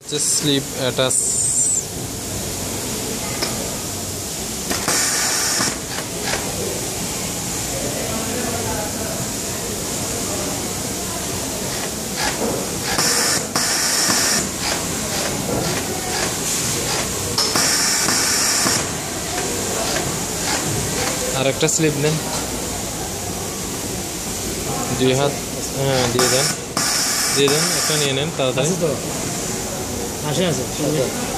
Slip attach আর একটা slip দেন, দুই হাত, হ্যাঁ দিয়ে দেন, একটা নিয়ে নেন তাড়াতাড়ি। আছে তো, আছে